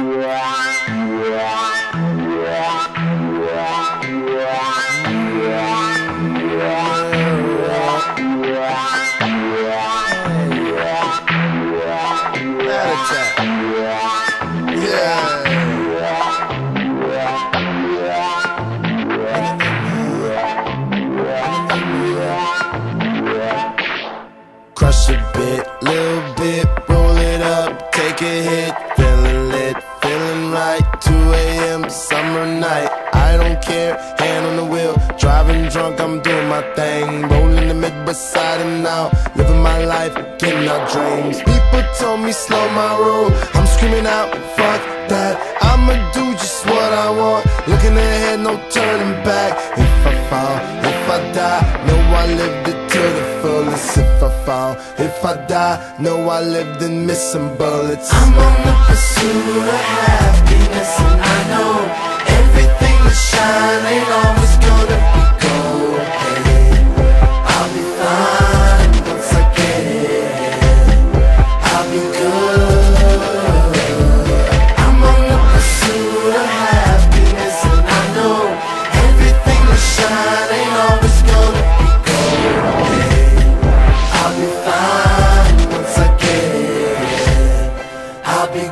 Crush a bit, little bit, roll it up, take a hit, feeling lit, feeling right, 2 a.m. summer night, I don't care, hand on the wheel, driving drunk, I'm doing my thing, rolling the Midwest side and out, living my life, getting our dreams. People told me slow my roll, I'm screaming out, fuck that, I'ma do just what I want, looking ahead, no turning back. If I fall, if I die, know I lived it to the fullest. If I fall, if I die, know I lived in missing bullets. I'm on the pursuit of happiness, and I know everything that shine ain't always gonna be gold. Hey, I'll be fine once I get it. I'll be good. I'm on the pursuit of happiness, and I know everything that shine ain't always gonna be gold. Hey, I'll be fine once I get it. I'll be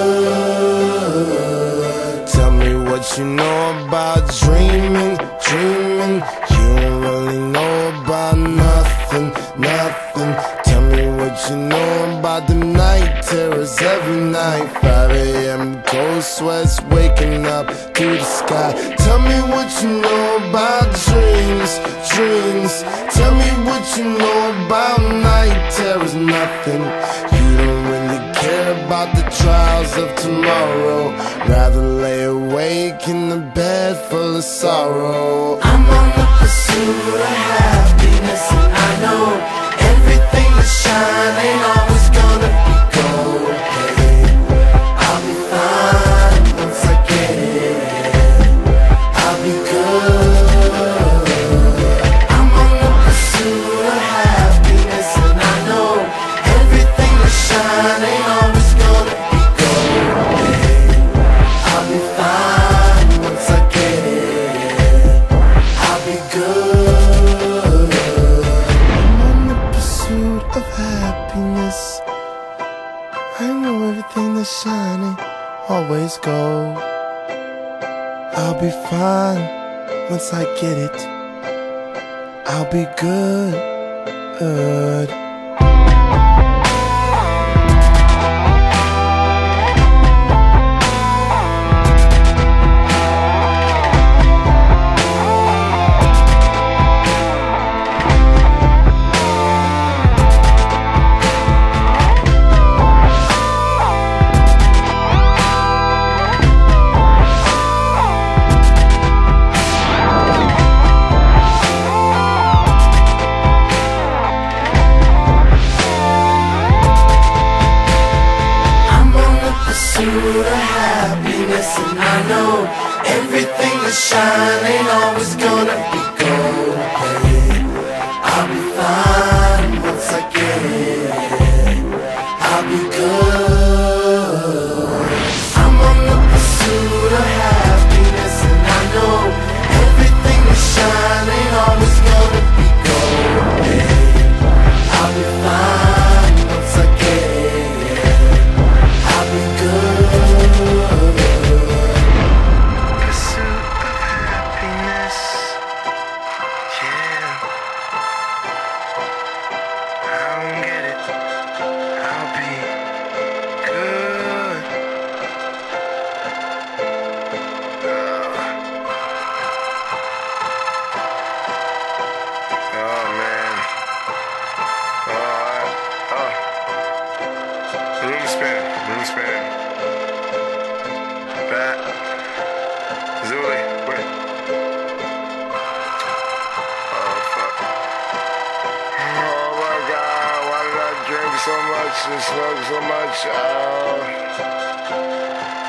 good. Tell me what you know about dreaming, dreaming. You don't really know about nothing, nothing. Tell me what you know about the night terrors every night. 5 a.m. cold sweats waking up to the sky. Tell me what you know about dreams, dreams. Tell me what you know about night terrors, nothing. You don't really care about the trials of tomorrow. Rather lay awake in the bed full of sorrow. I'm on the pursuit of happiness, and I know everything that shine ain't always gonna be gold. Hey, I'll be fine once I get it. I'll be good. I'm on the pursuit of happiness, and I know everything that shine ain't always gonna be gold. Hey, I'll be fine once I get it. I'll be good. I'm on the pursuit of happiness. I know everything that's shining always gold. I'll be fine once I get it. I'll be good. Pursuit of happiness, and I know everything that shine ain't always gonna be gold. Hey, I'll be fine once I get it. I'll be good. I'm on the pursuit of happiness, and I know everything that shine ain't always gonna be gold. Hey, I'll be fine once I get it. I'll be good. Pursuit of happiness, yeah. I don't get it. I'll be good. Oh man. Room spinning. Bat. Zuli. Wait. Oh, fuck. Oh, my God. Why did I drink so much and smoke so much?